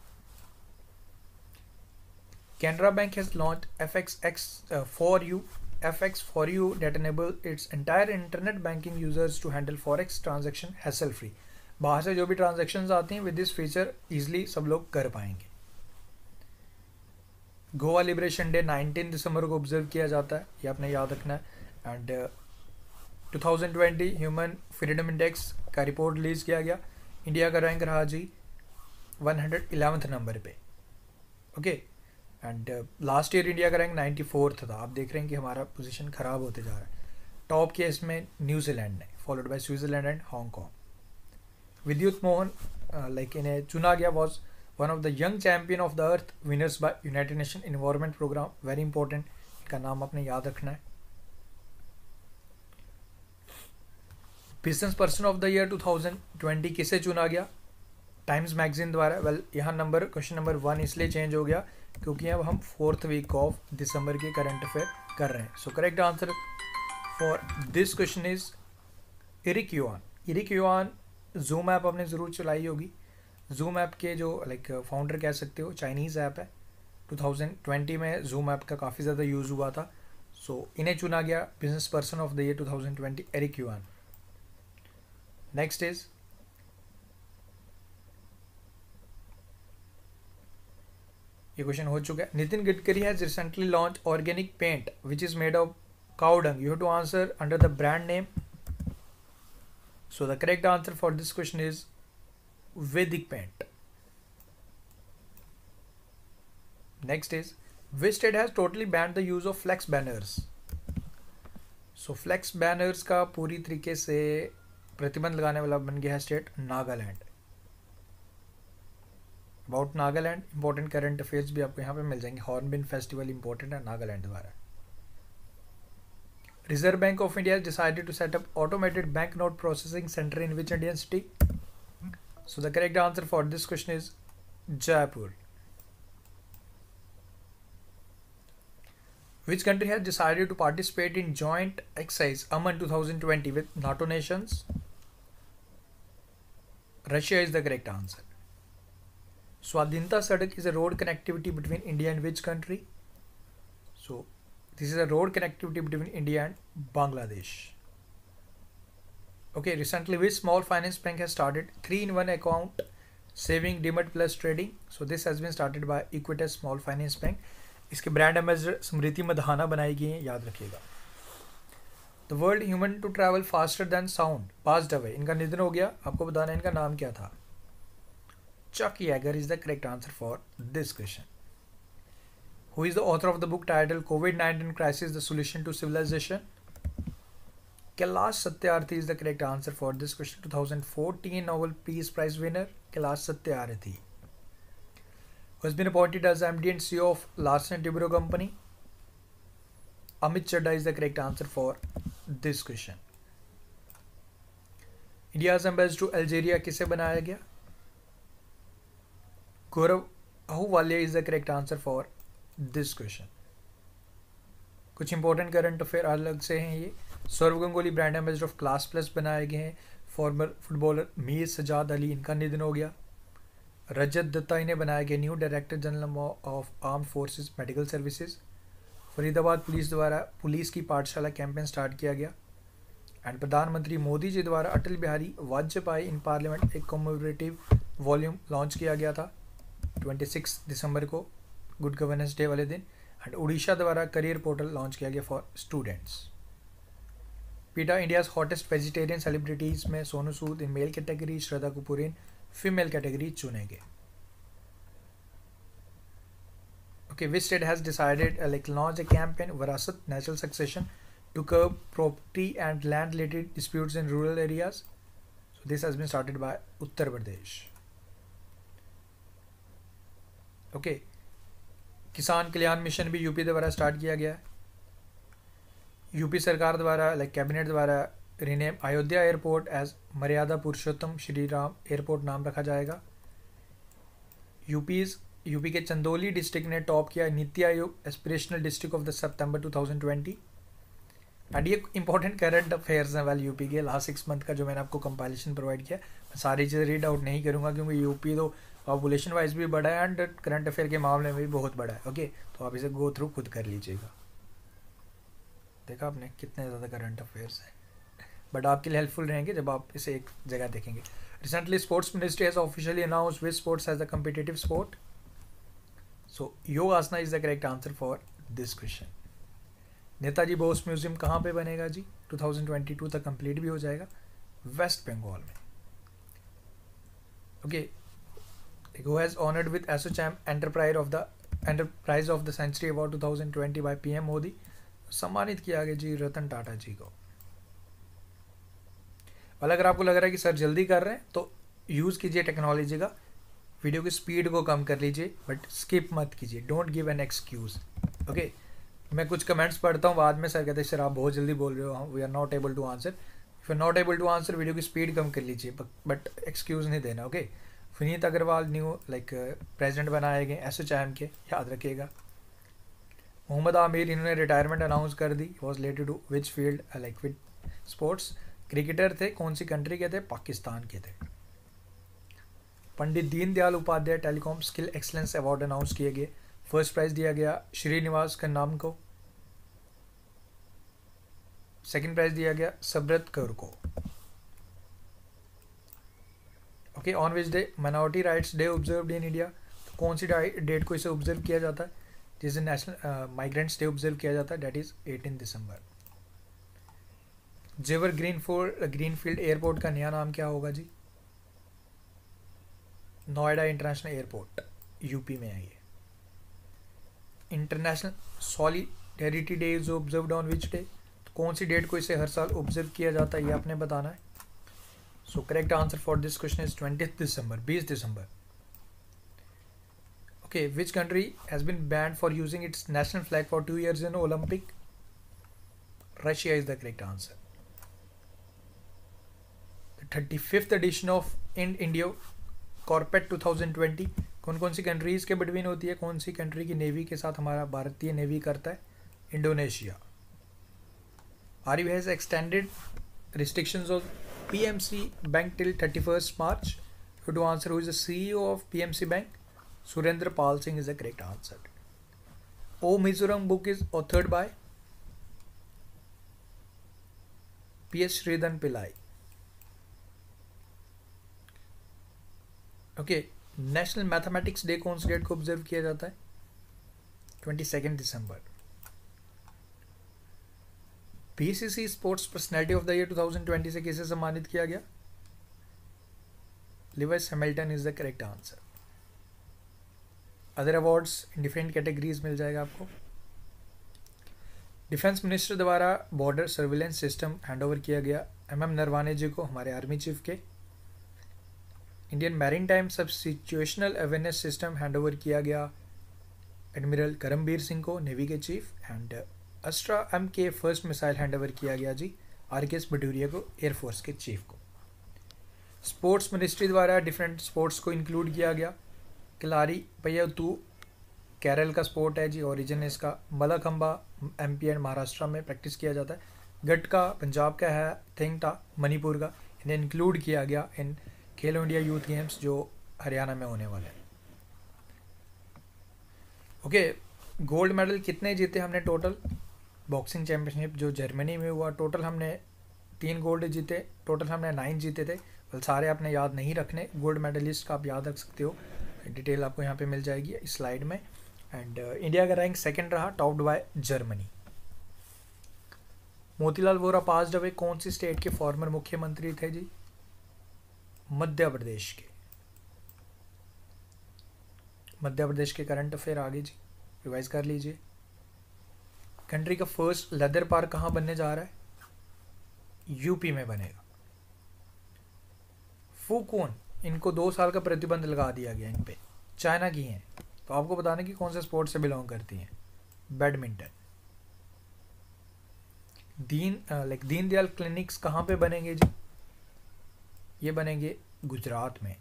Canara Bank has launched FX for you that enable its entire internet banking users to handle forex transaction hassle free। बाहर से जो भी ट्रांजेक्शन्स आती हैं विद दिस फीचर इजीली सब लोग कर पाएंगे। गोवा लिबरेशन डे 19 दिसंबर को ऑब्जर्व किया जाता है, ये आपने याद रखना है। एंड 2020 ह्यूमन फ्रीडम इंडेक्स का रिपोर्ट रिलीज किया गया। इंडिया का रैंक रहा जी 111th नंबर पे। Okay, and last year India का रैंक 94th था। आप देख रहे हैं कि हमारा पोजीशन खराब होते जा रहा है। टॉप केस में न्यूजीलैंड ने, followed by Switzerland and Hong Kong. Vidyut Mohan इन्हें चुना गया was one of the young champion of the Earth winners by United Nation Environment Programme. Very important, इनका नाम आपने याद रखना है। Business person of the year 2020 किसे चुना गया? टाइम्स मैगजीन द्वारा। वेल यहाँ क्वेश्चन नंबर 1 इसलिए चेंज हो गया क्योंकि अब हम 4th वीक ऑफ दिसंबर के करंट अफेयर कर रहे हैं। So correct answer for this question is Eric Yuan. Eric Yuan Zoom app आपने ज़रूर चलाई होगी। जूम ऐप के जो फाउंडर कह सकते हो, चाइनीज़ ऐप है। 2020 में जूम ऐप का काफ़ी ज़्यादा यूज़ हुआ था। सो इन्हें चुना गया business person of the year 2020, Eric Yuan. Next is ये क्वेश्चन हो चुका है। Nitin Gadkari has recently launch organic paint which is made of cow dung. You have to answer under the brand name. So the correct answer for this question is Vedic paint. Next is which state has totally banned the use of flex banners. So flex banners का पूरी तरीके से प्रतिबंध लगाने वाला बन गया है state Nagaland. About Nagaland important current affairs भी आपको यहाँ पे मिल जाएंगे। हॉर्नबिल फेस्टिवल इंपॉर्टेंट है नागालैंड द्वारा। Reserve bank of India decided to set up automated bank note processing centre in which Indian city. So the correct answer for this question is Jaipur. Which country has decided to participate in joint exercise Aman 2020 with NATO nations? Russia is the correct answer. Swadhinta Sadak is a road connectivity between India and which country? So this is a road connectivity between India and Bangladesh. Okay, recently which small finance bank has started 3-in-1 account saving demat plus trading? So this has been started by Equitas Small Finance Bank. इसके brand ambassador Smriti Mandhana बनाई गई हैं, याद रखिएगा। The world human to travel faster than sound passed away. इनका निधन हो गया, आपको बताना है इनका नाम क्या था। Chuck Yeager is the correct answer for this question. Who is the author of the book title कोविड-19 crisis the solution to civilization? Kailash Satyarthi is the correct answer for this question. 2014 Nobel peace prize winner Kailash Satyarthi has been appointed as MD and CEO of Larsen & Toubro Company. Amit Chadha is the correct answer for this question. India's ambassador to Algeria किसे बनाया गया? Gaurav Ahluwalia is the correct answer for this question. कुछ important current affair अलग से हैं ये। Saurav Ganguly brand ambassador of class plus बनाए गए हैं। फॉर्मर फुटबॉलर मीर सजाद अली, इनका निधन हो गया। रजत दत्ता इन्हें बनाया गया new director general of armed forces medical services. Faridabad police द्वारा पुलिस की पाठशाला कैंपेन स्टार्ट किया गया। एंड प्रधानमंत्री मोदी जी द्वारा अटल बिहारी वाजपेयी इन पार्लियामेंट एक कॉमेमोरेटिव वॉल्यूम लॉन्च किया गया था 26 दिसंबर को, गुड गवर्नेंस डे वाले दिन। एंड उड़ीसा द्वारा करियर पोर्टल लॉन्च किया गया for students. PETA India's hottest vegetarian celebrities में Sonu Sood in male category, Shraddha Kapoor in female category चुनेंगे। Okay, which state has decided launch a campaign Virasat Natural Succession to curb property and land related disputes in rural areas? So this has been started by Uttar Pradesh. Okay, Kisan Kalyan mission भी UP द्वारा start किया गया है। UP सरकार द्वारा cabinet द्वारा rename Ayodhya airport as मर्यादा पुरुषोत्तम Shri Ram airport नाम रखा जाएगा। यूपी के चंदौली डिस्ट्रिक्ट ने टॉप किया NITI Aayog aspirational district of the September 2020। And ये इंपॉर्टेंट करंट अफेयर्स हैं वाले यूपी के लास्ट 6 मंथ का जो मैंने आपको कंपाइलेशन प्रोवाइड किया। मैं सारी चीज़ें रीड आउट नहीं करूँगा क्योंकि यूपी तो पॉपुलेशन वाइज भी बड़ा है एंड करंट अफेयर के मामले में भी बहुत बड़ा है। ओके, तो आप इसे गो थ्रू खुद कर लीजिएगा। देखा आपने कितने ज़्यादा करंट अफेयर्स हैं, बट आपके लिए हेल्पफुल रहेंगे जब आप इसे एक जगह देखेंगे। Recently sports ministry has officially announced which sports as the competitive sport. So yogasana is the correct answer for this question. Netaji Bose museum कहाँ पे बनेगा जी? 2022 तक कंप्लीट भी हो जाएगा, वेस्ट बंगाल में। Okay, who has honoured with ASSOCHAM enterprise of the century award 2020 by PM Modi. सम्मानित किया गया जी रतन टाटा जी को। और अगर आपको लग रहा है कि सर जल्दी कर रहे हैं तो यूज़ कीजिए टेक्नोलॉजी का, वीडियो की स्पीड को कम कर लीजिए बट स्किप मत कीजिए, don't give an excuse. Okay, मैं कुछ कमेंट्स पढ़ता हूँ, बाद में सर कहते हैं सर आप बहुत जल्दी बोल रहे हो, we are not able to answer. If you are not able to answer, video की स्पीड कम कर लीजिए बट एक्सक्यूज़ नहीं देना। Okay, Vineet Agarwal new president बनाए गए एसोचैम के, याद रखिएगा। मोहम्मद आमिर इन्होंने रिटायरमेंट अनाउंस कर दी, was related to which field with sports. Cricketer थे, कौन सी कंट्री के थे? पाकिस्तान के थे। Pandit Deendayal Upadhyay telecom skill excellence award announce किए गए। फर्स्ट प्राइज दिया गया श्रीनिवास कन्नाम को, सेकंड प्राइज दिया गया सब्रत कौर को। Okay, on which day minority rights day observed in India. तो कौन सी डेट को इसे ऑब्जर्व किया जाता है? जिस दिन नेशनल माइग्रेंट्स डे ऑब्जर्व किया जाता है, डेट इज 18 दिसंबर। जेवर ग्रीनफील्ड एयरपोर्ट का नया नाम क्या होगा जी? नोएडा इंटरनेशनल एयरपोर्ट, यूपी में है ये। International solidarity day is observed on which day. तो कौन सी डेट को इसे हर साल ऑब्जर्व किया जाता है, ये आपने बताना है। So correct answer for this question is 20 December, 20 December. Okay, which country has been banned for using its national flag for 2 years in Olympic? Russia is the correct answer. 35th edition of India carpet 2020 कौन कौन सी countries के between होती है? कौन सी country की navy के साथ हमारा भारतीय नेवी करता है? Indonesia. RBI has extended restrictions of PMC Bank till 31st March. You to answer who is the CEO of PMC Bank? Surendra Pal Singh is the correct answer. O Mizoram book is authored by P.S. Sridhan Pillai. Okay, national mathematics day कौन सी date को observe किया जाता है? 22 दिसंबर। BBC sports personality of the year 2020 से किसे सम्मानित किया गया? Lewis Hamilton is the correct answer. Other awards in different categories मिल जाएगा आपको। डिफेंस मिनिस्टर द्वारा बॉर्डर सर्विलेंस सिस्टम हैंडओवर किया गया MM नरवाने जी को, हमारे आर्मी चीफ के। इंडियन मैरीटाइम सब सिचुएशनल अवेयरनेस सिस्टम हैंडओवर किया गया एडमिरल करमबीर सिंह को, नेवी के चीफ। एंड अस्ट्रा M के फर्स्ट मिसाइल हैंडओवर किया गया जी RKS भटूरिया को, एयरफोर्स के चीफ को। स्पोर्ट्स मिनिस्ट्री द्वारा डिफरेंट स्पोर्ट्स को इंक्लूड किया गया। खिलाड़ी पय्यतू केरल का स्पोर्ट है जी, ओरिजिन इसका। मलाखंबा MP एंड महाराष्ट्र में प्रैक्टिस किया जाता है। गटका पंजाब का है, थिंगटा मणिपुर का। इन्हें इंक्लूड किया गया इन खेलो इंडिया यूथ गेम्स जो हरियाणा में होने वाले हैं। ओके, गोल्ड मेडल कितने जीते हमने टोटल? बॉक्सिंग चैंपियनशिप जो जर्मनी में हुआ, टोटल हमने 3 गोल्ड जीते, टोटल हमने 9 जीते थे। बल सारे आपने याद नहीं रखने, गोल्ड मेडलिस्ट का आप याद रख सकते हो, डिटेल आपको यहाँ पे मिल जाएगी इस स्लाइड में। एंड इंडिया का रैंक 2nd रहा, topped by Germany. Motilal Vora passed away कौन सी स्टेट के फॉर्मर मुख्यमंत्री थे जी? मध्य प्रदेश के। मध्य प्रदेश के करंट अफेयर आगे जी रिवाइज कर लीजिए। कंट्री का फर्स्ट लेदर पार्क कहाँ बनने जा रहा है? यूपी में बनेगा। फूकोन, इनको 2 साल का प्रतिबंध लगा दिया गया इन पे, चाइना की हैं। तो आपको बताना कि कौन से स्पोर्ट से बिलोंग करती हैं। बैडमिंटन। दीनदयाल क्लिनिक्स कहाँ पे बनेंगे जी? ये बनेंगे गुजरात में।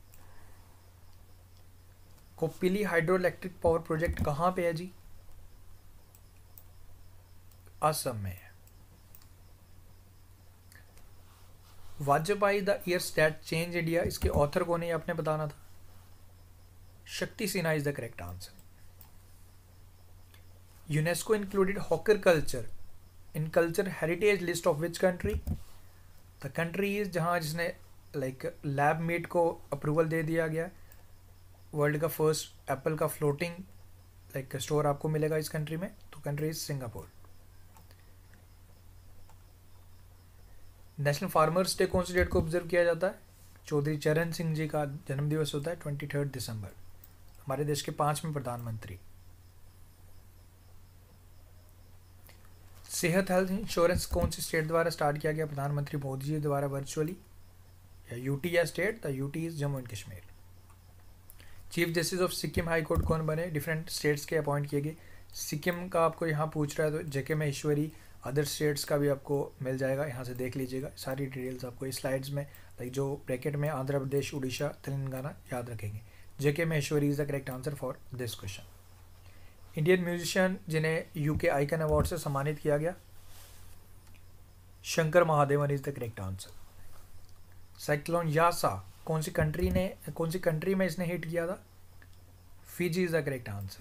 Kopili hydro electric power project कहाँ पे है जी? असम में है। Vajpayee the years that change India, इसके ऑथर कौन है आपने बताना था। Shakti Sinha is the correct answer. UNESCO included hawker culture in culture heritage list of which country? The country is जहां जिसने लैब मेट को अप्रूवल दे दिया गया। वर्ल्ड का फर्स्ट एप्पल का फ्लोटिंग स्टोर आपको मिलेगा इस कंट्री में। तो country is Singapore. National farmers day कौन सी डेट को ऑब्जर्व किया जाता है? चौधरी चरण सिंह जी का जन्मदिवस होता है 23 दिसंबर। हमारे देश के 5वें प्रधानमंत्री। सेहत हेल्थ इंश्योरेंस कौन सी स्टेट द्वारा स्टार्ट किया गया? प्रधानमंत्री मोदी जी द्वारा वर्चुअली। या यूटी या state? The UT is Jammu and Kashmir. Chief justice of Sikkim high court कौन बने? डिफरेंट स्टेट्स के अपॉइंट किए गए। सिक्किम का आपको यहाँ पूछ रहा है तो जेके महेश्वरी। अदर स्टेट्स का भी आपको मिल जाएगा, यहाँ से देख लीजिएगा। सारी डिटेल्स आपको इस स्लाइड्स में जो ब्रैकेट में आंध्र प्रदेश, उड़ीसा, तेलंगाना याद रखेंगे। JK Maheshwari is the correct answer for this question. Indian musician जिन्हें यूके आइकन अवार्ड से सम्मानित किया गया? Shankar Mahadevan is the correct answer. Cyclone Yasa कौन सी कंट्री में इसने हिट किया था? Fiji is the correct answer.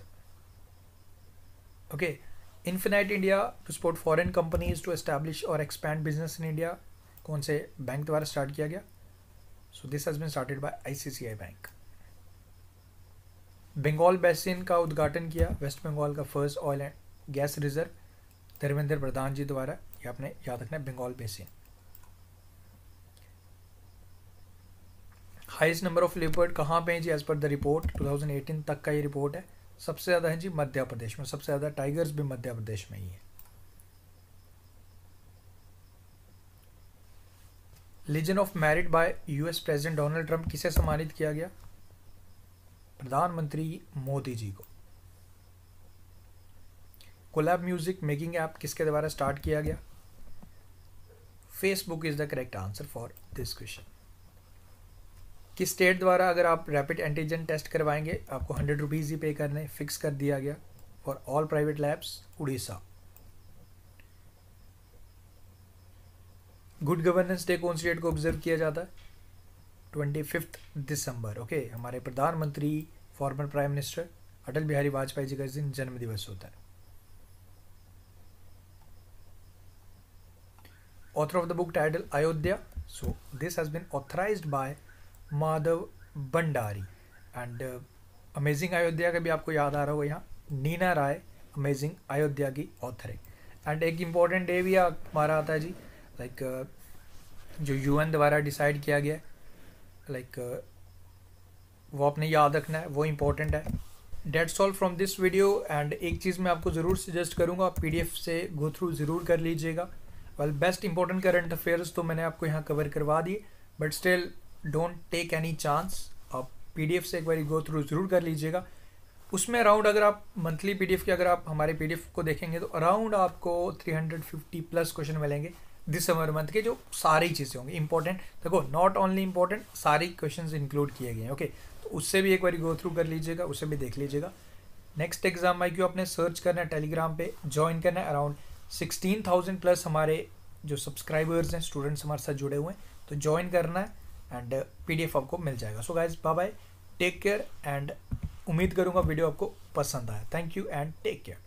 Okay. Infinite India to support foreign companies to establish और एक्सपैंड बिजनेस इन इंडिया कौन से बैंक द्वारा स्टार्ट किया गया? So this has been started bye ICICI bank. Bengal basin का उद्घाटन किया वेस्ट बंगाल का first oil and gas reserve Dharmendra Pradhan ji द्वारा। ये आपने याद रखना है, Bengal basin. Highest number of leopard कहाँ पे हैं जी? एज पर द रिपोर्ट 2018 तक का ये रिपोर्ट है। सबसे ज़्यादा है जी मध्य प्रदेश में। सबसे ज़्यादा टाइगर्स भी मध्य प्रदेश में ही है। Legion of merit by US president Donald Trump किसे सम्मानित किया गया? प्रधानमंत्री मोदी जी को। कोलैब म्यूजिक मेकिंग ऐप किसके द्वारा स्टार्ट किया गया? Facebook is the correct answer for this question. किस स्टेट द्वारा अगर आप रैपिड एंटीजन टेस्ट करवाएंगे आपको 100 रुपीज़ ही पे करने फिक्स कर दिया गया for all private labs? Orissa. Good governance day कौन सी डेट को ऑब्जर्व किया जाता है? 25 दिसंबर। ओके। हमारे प्रधानमंत्री former prime minister Atal Bihari Vajpayee ji का इस दिन जन्म दिवस होता है। Author of the book title Ayodhya. So this has been authorised by Madhav Bhandari and amazing Ayodhya का भी आपको याद आ रहा होगा यहाँ। नीना राय अमेजिंग अयोध्या की ऑथर है। एंड एक इम्पॉर्टेंट डे भी हमारा आता है जी जो यूएन द्वारा डिसाइड किया गया है वो आपने याद रखना है, वो इम्पोर्टेंट है। Dates all from this video. And एक चीज़ मैं आपको ज़रूर सजेस्ट करूँगा, पीडीएफ से गो थ्रू ज़रूर कर लीजिएगा। Well best important current affairs तो मैंने आपको यहाँ कवर करवा दिए, but still don't take any chance. आप पीडीएफ से एक बार गो थ्रू ज़रूर कर लीजिएगा। उसमें अराउंड अगर आप मंथली पीडीएफ के अगर आप हमारे पीडीएफ को देखेंगे तो अराउंड आपको 350 प्लस क्वेश्चन मिलेंगे दिसंबर मंथ के, जो सारी चीज़ें होंगी इंपॉर्टेंट। देखो नॉट ओनली इंपॉर्टेंट, सारी क्वेश्चंस इंक्लूड किए गए हैं। ओके, तो उससे भी एक बार गो थ्रू कर लीजिएगा, उससे भी देख लीजिएगा। नेक्स्ट एग्जाम आई क्यू आपने सर्च करना है, टेलीग्राम पे ज्वाइन करना है। अराउंड 16,000 प्लस हमारे जो सब्सक्राइबर्स हैं, स्टूडेंट्स हमारे साथ जुड़े हुए हैं, तो ज्वाइन करना है एंड पीडीएफ आपको मिल जाएगा। So guys bye bye, take care and उम्मीद करूंगा वीडियो आपको पसंद आया। Thank you and take care.